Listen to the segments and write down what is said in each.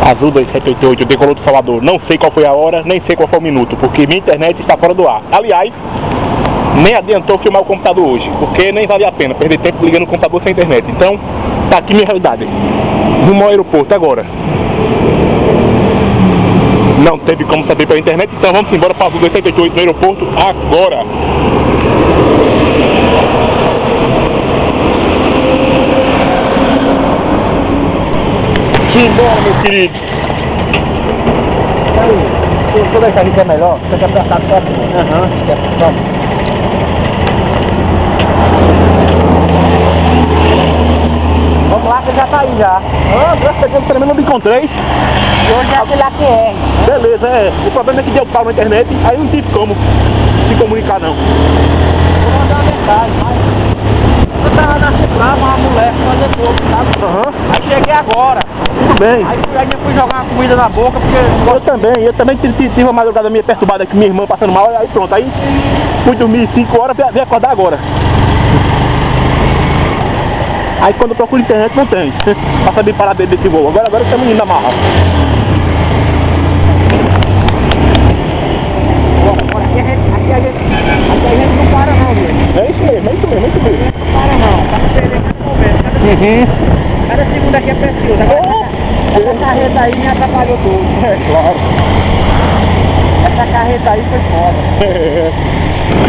Azul 2788 decolou do Salvador. Não sei qual foi a hora, nem sei qual foi o minuto, porque minha internet está fora do ar. Aliás, nem adiantou filmar o computador hoje, porque nem valia a pena perder tempo ligando o computador sem internet. Então, tá aqui minha realidade. Rumo ao aeroporto agora. Não teve como saber pela internet, então vamos embora para o Azul 2788 no aeroporto agora. Simbora, meu querido. Deixa eu deixar aqui que é melhor. Você quer apertar só aqui? Vamos lá, que já tá aí já. Graças a Deus, pelo menos não me encontrei. E hoje é aquele lá que é. Beleza, o problema é que deu pau na internet, aí não tive como se comunicar não. Vou mandar uma mensagem, mas... Eu tava na central, uma mulher fazer pouco, sabe? Aí cheguei agora. Tudo bem. Aí fui jogar uma comida na boca, porque... Eu também tive uma madrugada meio perturbada aqui, minha irmã passando mal, aí pronto, aí fui dormir 5 horas, vim acordar agora. Aí quando eu procuro internet não tem, pra saber parar desse voo. Agora estamos indo na marra. Aqui a gente não para não, viu? É isso mesmo. Não para não, tá me perdendo nesse momento. Cada segundo aqui é precioso. Agora essa carreta aí me atrapalhou tudo. É claro. Essa carreta aí foi foda.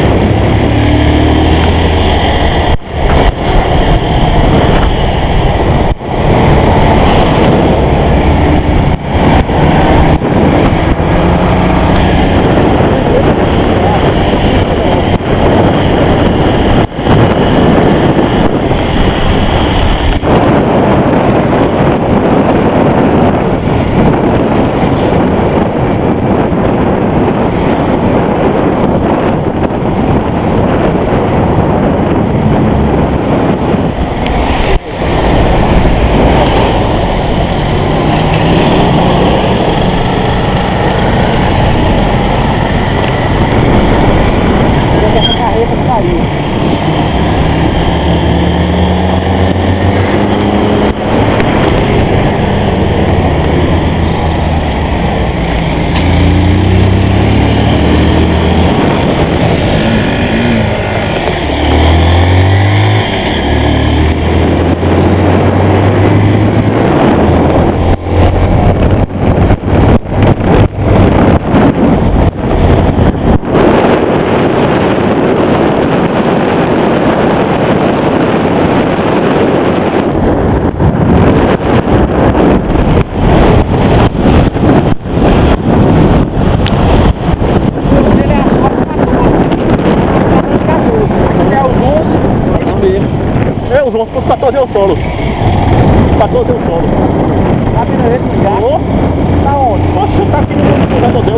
O João ficou 14 o solo. 14 o solo. Tá vindo esse já? Tá onde? Poxa, tá aqui no Jatodel,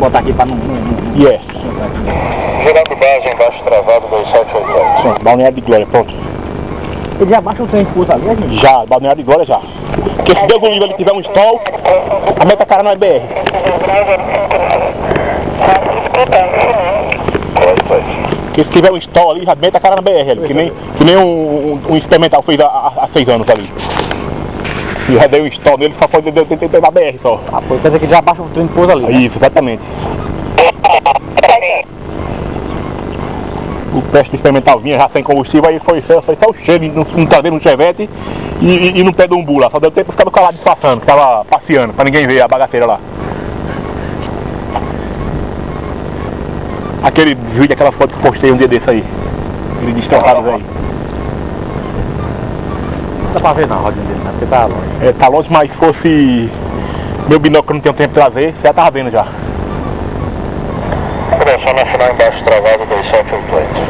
botar aqui pra não... Yes. Gerando base embaixo travado 2788. Pronto, Balneário de Glória, pronto. Ele já baixa o trem de pouso ali, a gente? Já, Balneário de Glória já. Porque se Deus livre ele tiver um stall, a meta cara não é BR. Porque se tiver um stall ali, já meta a cara na BR ali, que nem um experimental fez há 6 anos ali. E já deu um stall nele, só foi tentar na BR só. Ah, pô, quer dizer que já baixa o trem de pouso ali, né? Isso, exatamente. O teste experimental vinha já sem combustível, aí foi só o cheiro no traseiro, no chevette e no pé do umbu lá. Só deu tempo de ficar do calado disfarçando, que tava passeando, pra ninguém ver a bagaceira lá. Aquele vídeo, aquela foto que postei um dia desse aí. Ele destroçado, velho. Não dá pra ver não, rodinha dele, né? Porque tá longe. É, tá longe, mas se fosse meu binóculo, não tenho tempo de trazer, já tava vendo já. Começou na final embaixo travado 2788.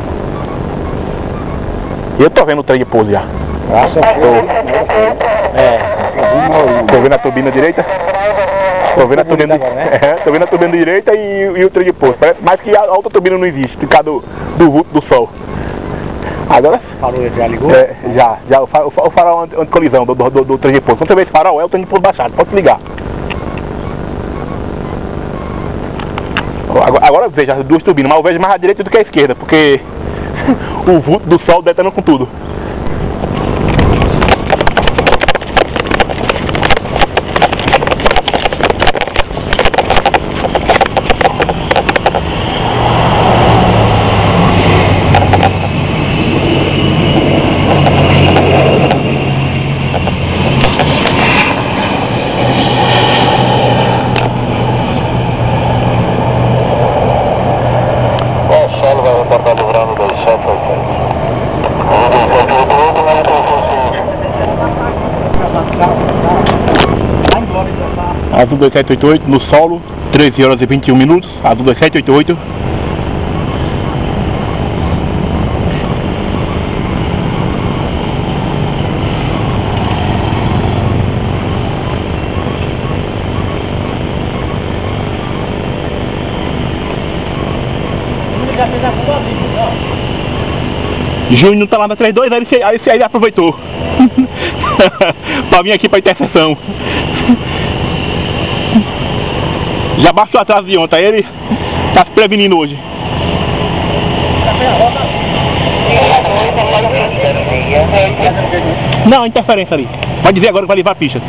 Eu tô vendo o trem de pouso já. Graças a Deus. Tô vendo a turbina direita. Tô vendo a turbina, tô vendo a turbina direita e o trem de pouso. Parece mais que a outra turbina não existe, por causa do vulto do sol. Agora... Falou, já ligou? Já o farol anti-colisão do trem de pouso. Quando você vê esse farol, é o trem de pouso baixado, pode se ligar. Agora eu vejo as duas turbinas, mas eu vejo mais a direita do que a esquerda, porque o vulto do sol detona com tudo. Azul 2788 no solo, 13 horas e 21 minutos, Azul 2788. Júnior não tá lá na 32, aí ele aproveitou pra vir aqui pra interseção. Já baixou o atraso de ontem, ele tá se prevenindo hoje. Não, interferência ali. Pode dizer agora que vai levar a ficha.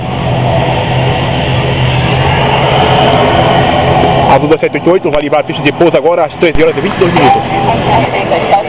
Azul 2788 vai levar a ficha de pouso agora às 13 horas e 22 minutos.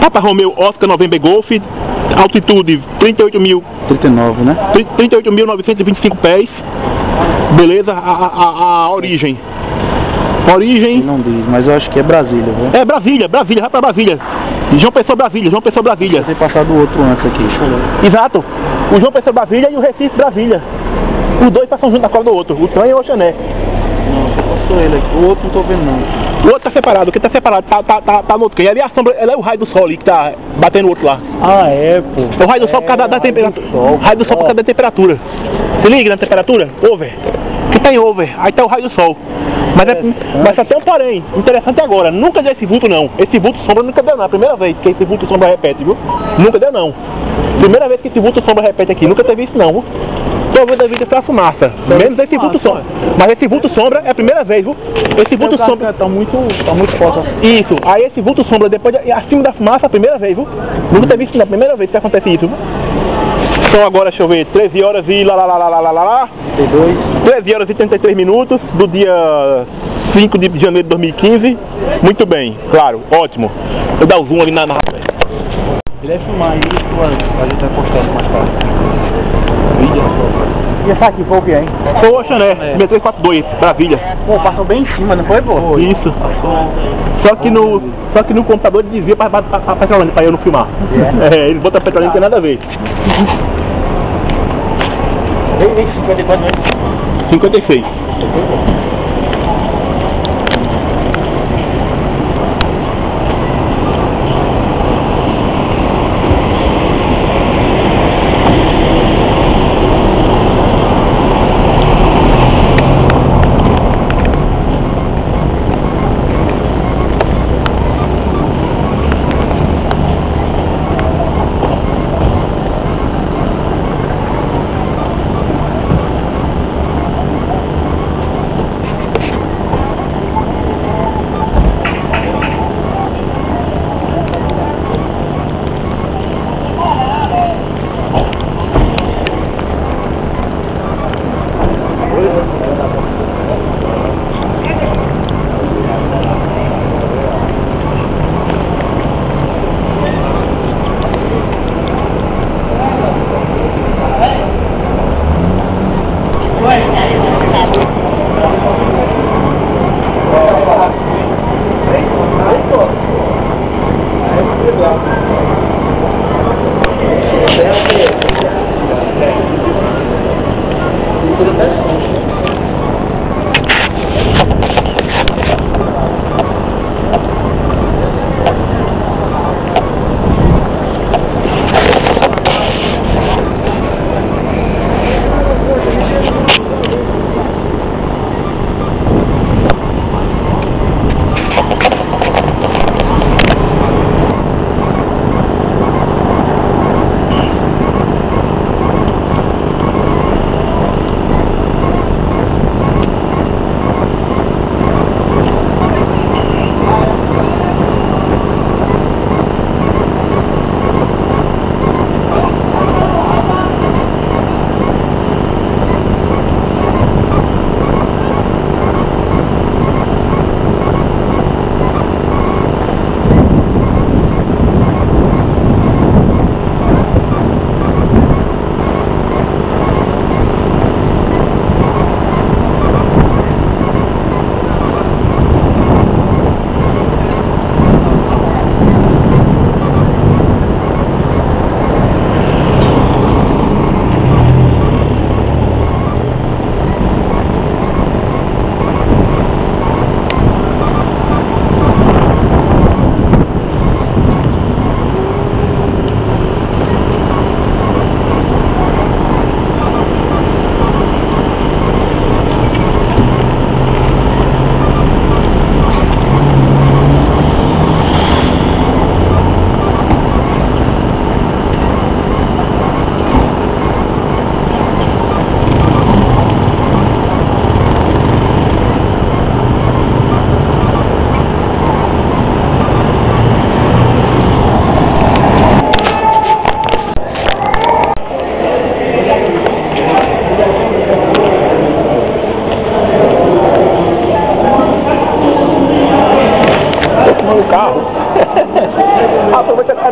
Alfa Romeo Oscar November Golf, altitude 39, né? 38.925 pés. Beleza, a origem. Origem. Não diz, mas eu acho que é Brasília, viu? É Brasília, vai pra Brasília. João Pessoa Brasília. Tem passado o outro antes aqui, deixa eu ver. Exato. O João Pessoa Brasília e o Recife Brasília. Os dois passam junto na cola do outro, o trem e o Oxané. Não, só passou ele aqui. O outro não tô vendo não. O outro tá separado, o que tá separado tá no outro trem. Ali a sombra, ela é o raio do sol ali que tá batendo o outro lá. Ah, é, pô. É o raio do sol por causa da temperatura. Raio do sol por causa da temperatura. Se liga na temperatura? Over. Que tá em over, aí tá o raio do sol. Mas só tem um porém, interessante agora, nunca deu esse vulto não. Esse vulto sombra nunca deu não, é a primeira vez que esse vulto sombra repete, viu? Nunca deu não. Primeira vez que esse vulto sombra repete aqui, nunca teve isso não, viu? Só vou devido a fumaça, menos esse vulto sombra. Mas esse vulto sombra é a primeira vez, viu? Esse vulto sombra tá muito forte. Isso, aí esse vulto sombra depois acima da fumaça a primeira vez, viu? Nunca teve isso não, a primeira vez que acontece isso, viu? Então agora, deixa eu ver, 13 horas e 13 horas e 33 minutos do dia 5 de janeiro de 2015. Muito bem, claro, ótimo. Vou dar o zoom ali na Ele vai filmar isso, a gente vai postar mais tarde. E essa aqui foi o que, hein? Foi o Oxané, 6342, Brasília. Pô, passou bem em cima, não foi, pô? Isso. Só que no computador ele dizia pra Petrolândia, pra eu não filmar. É, ele bota a Petrolândia, não tem nada a ver. 54 não. 56.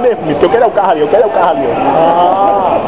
ali, eu quero o carro ali, ó.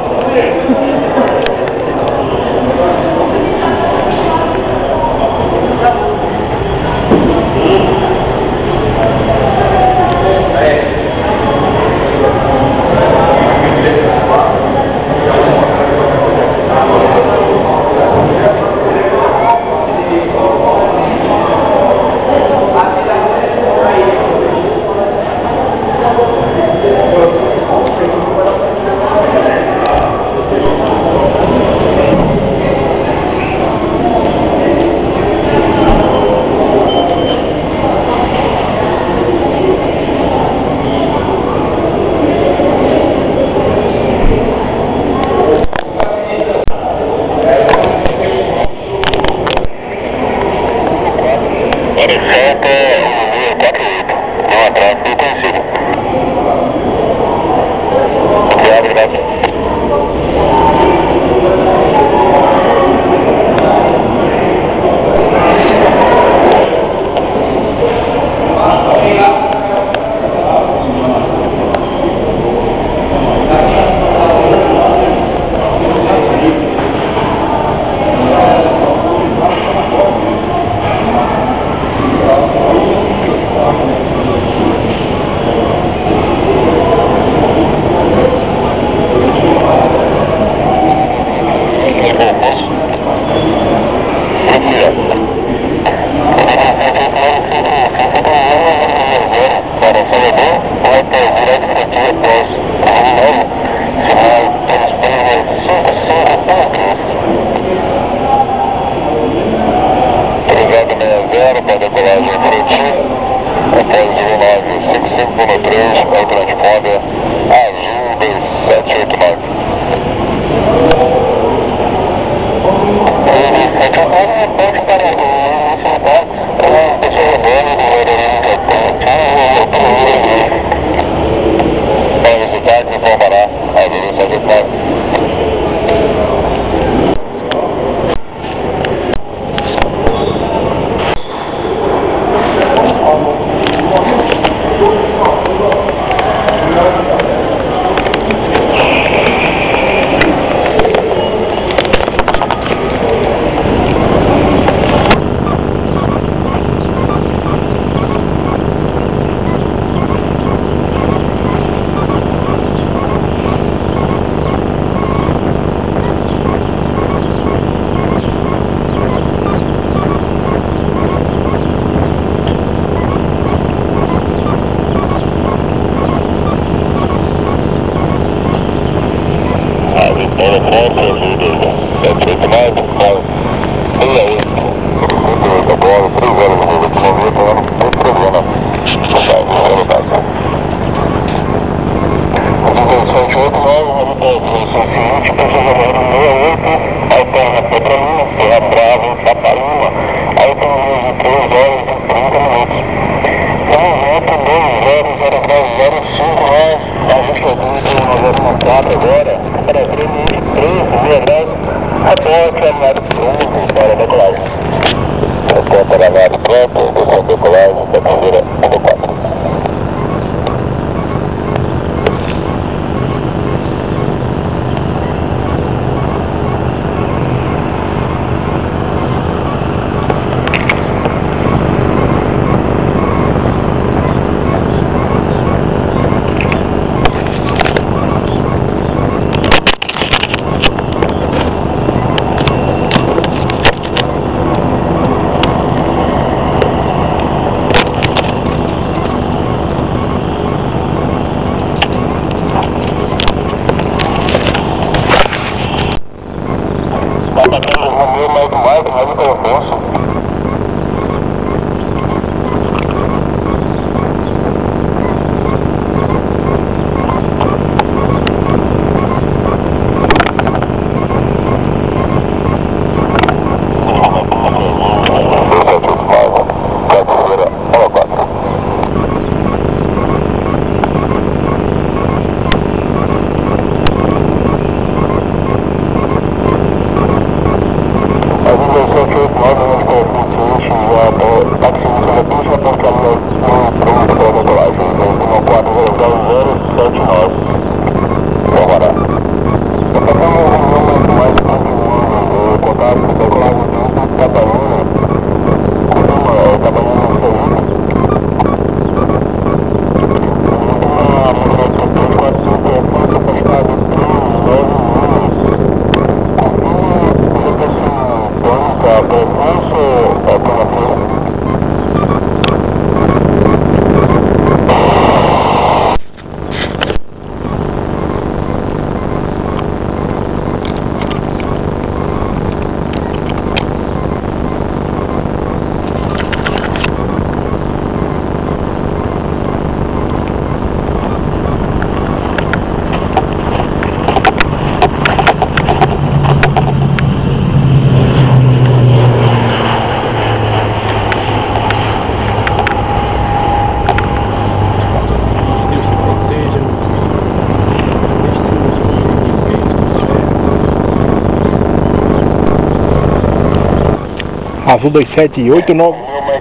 Azul 2789.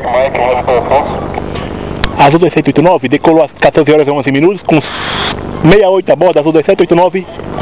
Azul 2789 decolou às 14 horas e 11 minutos com 68 a bordo. Azul 2789.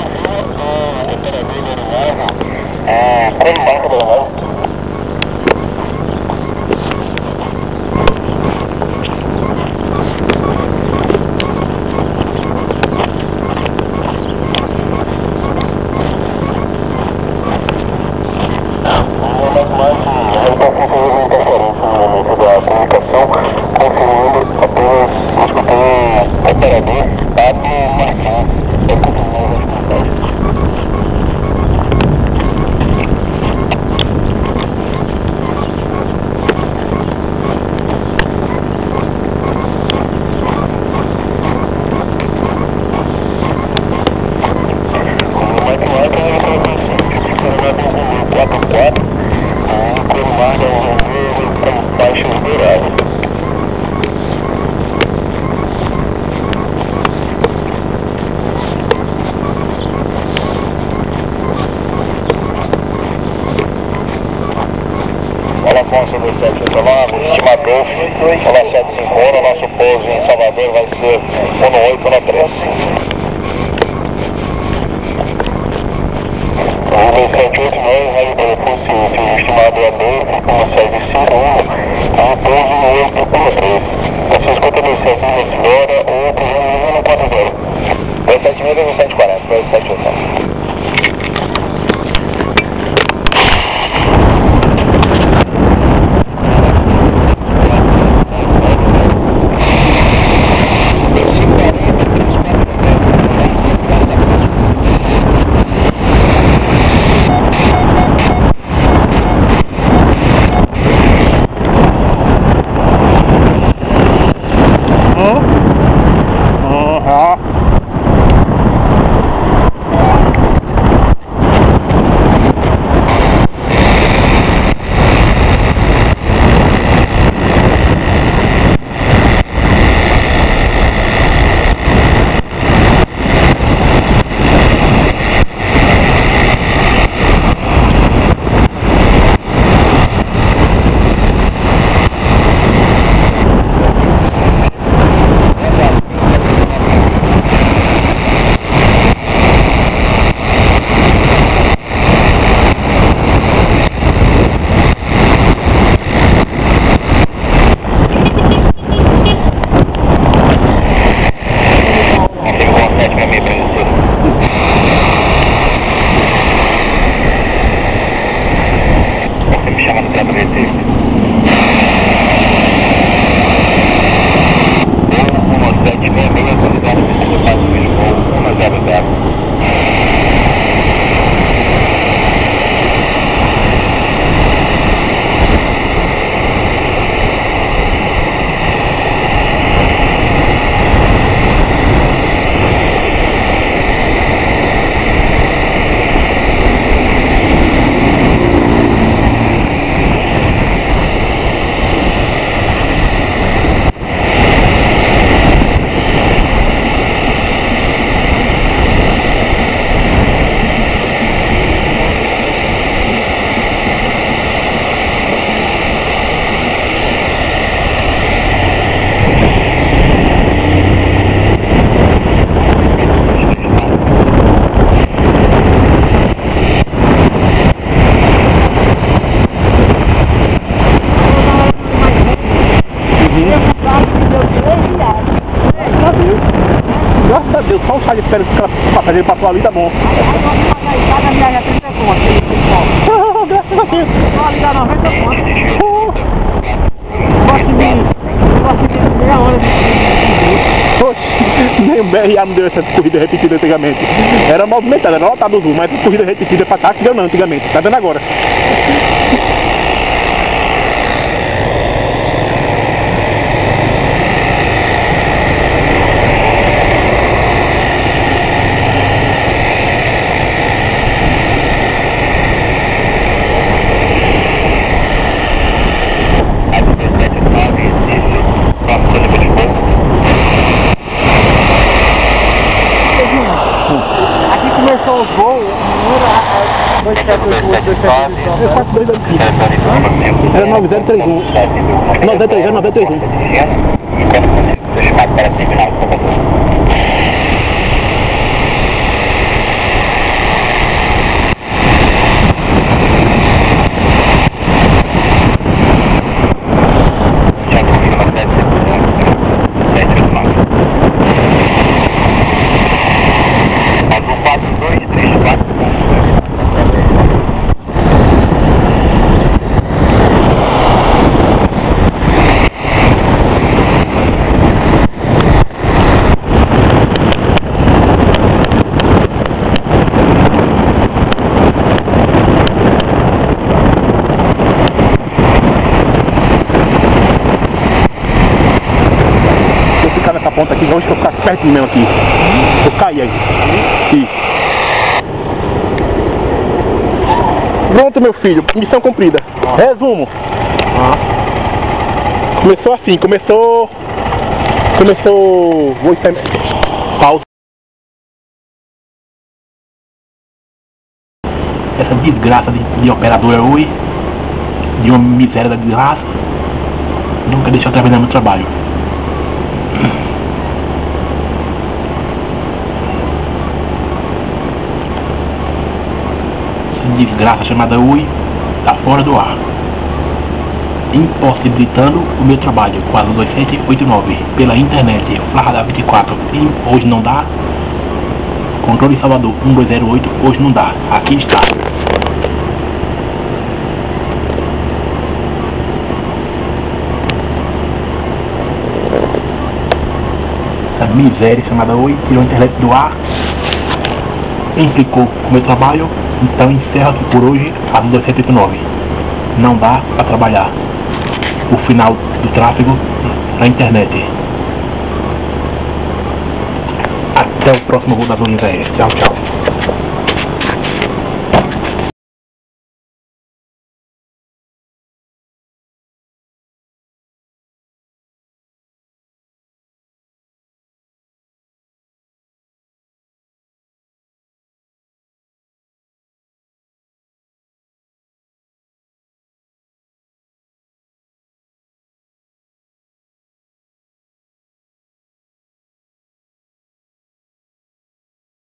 Afonso do 789, estimador, ela 750, nosso pouso em Salvador vai ser 18 na 3. O 789, rádio telefone seguinte, o estimador é 2, uma série de 5, e o pouso no 8,3. Vocês 57 minutos fora, ou cruzando no 40. 276 ou 740, 278. Graças a Deus, só o chá de espera que aquela passageira passou ali, tá bom. Graças a Deus. Nem o BRA não deu essa corrida repetida antigamente. Era movimentada, era lotado azul, mas corrida repetida pra cá que deu não antigamente. Tá vendo agora? Começou os voos, Eu faço 2 anos. Era 9031. 9031, 9031. Chamado para terminar o computador. Nessa ponta aqui, onde que eu ficar pertinho mesmo aqui. Eu caí aí. Isso. Pronto, meu filho. Missão cumprida. Resumo. Começou assim, começou... Vou estar... Pausa. Essa desgraça de operadora Oi, de uma miséria da desgraça, nunca deixou eu terminar meu trabalho. Desgraça chamada Oi está fora do ar, impossibilitando o meu trabalho. 42789 pela internet, Flávia 24 hoje não dá. Controle Salvador 1208 hoje não dá. Aqui está. Essa miséria chamada Oi tirou a internet do ar, implicou com o meu trabalho. Então encerro aqui por hoje a 1289. Não dá para trabalhar. O final do tráfego na internet. Até o próximo voo das Universo. Tchau, tchau.